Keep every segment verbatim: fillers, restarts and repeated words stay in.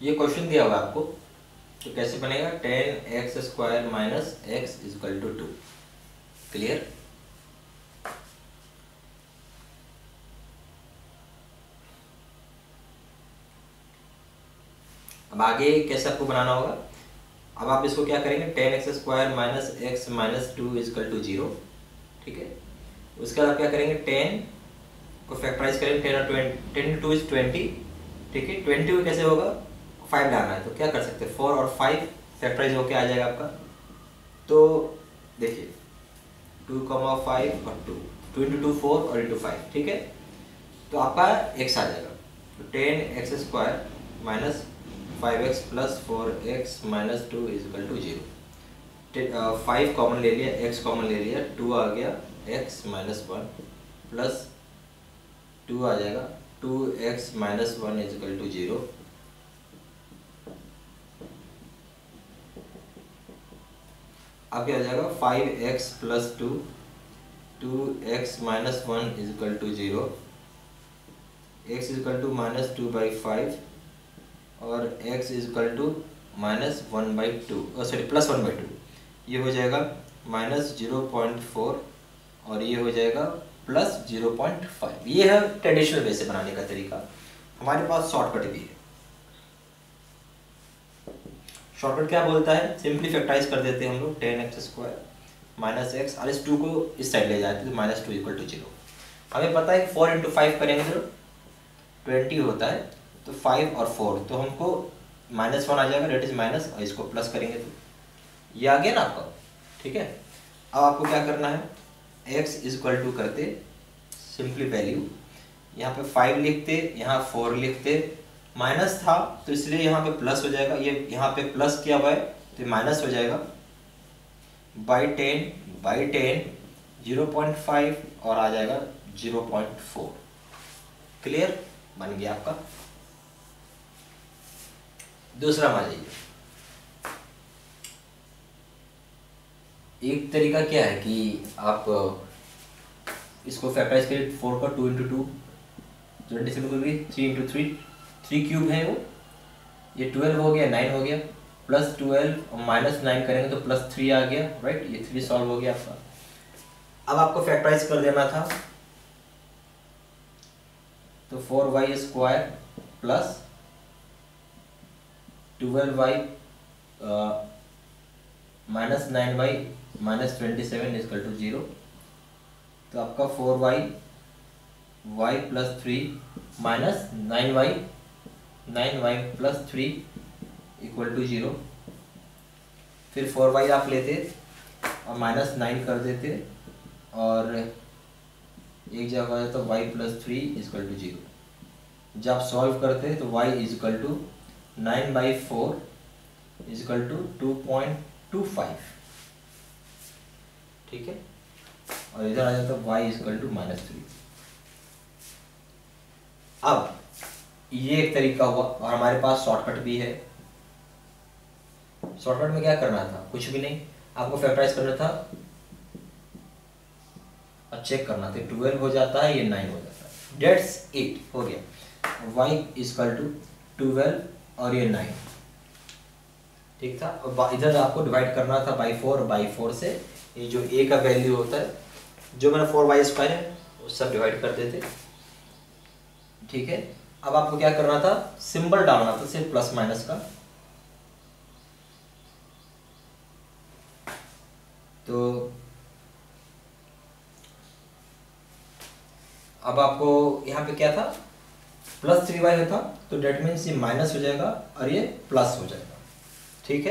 ये क्वेश्चन दिया हुआ आपको, तो कैसे बनेगा, ten x square minus x equal to two. Clear? अब आगे कैसे आपको बनाना होगा, अब आप इसको क्या करेंगे, ten x square minus x minus two equal to zero. ठीक है, उसके बाद आप क्या करेंगे, टेन को फैक्टराइज करेंगे, टेन और twenty, ten two is twenty. ठीक है, ट्वेंटी को कैसे होगा, फाइव डालना है, तो क्या कर सकते हैं, फोर और फाइव फैक्टराइज होके आ जाएगा आपका। तो देखिए टू कॉमा फाइव और two, two into two four और इंटू फाइव। ठीक है, तो आपका एक्स आ जाएगा, तो ten x square minus five x plus four x minus two equal to zero. Five common ले लिया, एक्स कॉमन ले लिया, टू आ गया, x minus one plus two आ जाएगा, two x minus one equal to zero. अब क्या आ जाएगा, five x plus two, two x minus one equal to zero, x equal to minus two by five और x equal to minus one by two, sorry plus one by two. ये हो जाएगा minus zero point four और ये हो जाएगा plus zero point five. ये है ट्रेडिशनल वे से बनाने का तरीका। हमारे पास शॉर्टकट भी है। शॉर्टकट क्या बोलता है, सिंपली फैक्टराइज कर देते हैं हम लोग, ten x square minus x और इस टू को इस साइड ले जाते हैं, minus two equal to zero. हमें पता है फोर इंटू फाइव करेंगे तो ट्वेंटी होता है, तो फाइव और फोर, तो हमको माइनस वन आ जाएगा, डेट इज माइनस, और इसको प्लस करेंगे तो ये आ गया ना आपका। ठीक है, अब आपको क्या करना है, x इजक्वल टू करते सिंपली वैल्यू, यहाँ पे फाइव लिखते, यहाँ फोर लिखते, माइनस था तो इसलिए यहाँ पे प्लस हो जाएगा, ये यहाँ पे प्लस किया हुआ है तो माइनस हो जाएगा, by ten by ten zero point five और आ जाएगा जीरो पॉइंट फोर। क्लियर? बन गया आपका। दूसरा मान लीजिए, एक तरीका क्या है कि आप इसको फैक्टराइज करिए, फोर का two into two twenty seven को भी three into three, three cube है वो, ये ट्वेल्व हो गया, नाइन हो गया, प्लस ट्वेल्व और माइनस नाइन करेंगे तो प्लस थ्री आ गया, राइट, ये थ्री सॉल्व हो गया आपका। अब आपको फैक्टराइज कर देना था, तो four y square plus twelve y minus nine y minus twenty seven equal to zero, तो आपका four y y plus three minus nine y nine y plus three equal to zero. फिर four y आप लेते और minus nine कर देते और एक जगह है तो y plus three equal to zero. जब आप सॉल्व करते तो y equal to nine by four equal to two point two five. ठीक है, और इधर आ जाता है y equal to minus three. अब ये एक तरीका हुआ और हमारे पास शॉर्टकट भी है। शॉर्टकट में क्या करना था, कुछ भी नहीं, आपको फैक्टराइज करना था और चेक करना था, ट्वेल्व हो जाता है, ये नाइन हो जाता है, डेट्स इट, हो गया। y इजकल टू ट्वेल्व और ये नाइन, ठीक था। और इधर आपको डिवाइड करना था बाई फोर, बाई फोर से ये जो a का वैल्यू होता है, जो मैंने फोर वाई स्क्वायर है वो सब डिवाइड कर देते। ठीक है, अब आपको क्या करना था, सिंबल डालना था सिर्फ प्लस माइनस का। तो अब आपको यहाँ पे क्या था, प्लस थ्री वाई था, तो डेट मीन्स ये माइनस हो जाएगा और ये प्लस हो जाएगा। ठीक है,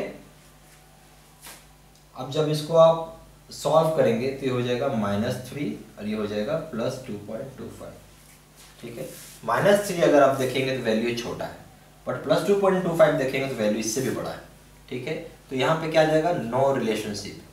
अब जब इसको आप सॉल्व करेंगे तो ये हो जाएगा माइनस थ्री और ये हो जाएगा plus two point two five. ठीक है, माइनस थ्री अगर आप देखेंगे तो वैल्यू छोटा है, but plus two point two five देखेंगे तो वैल्यू इससे भी बड़ा है। ठीक है, तो यहाँ पे क्या आ जाएगा, नो रिलेशनशिप।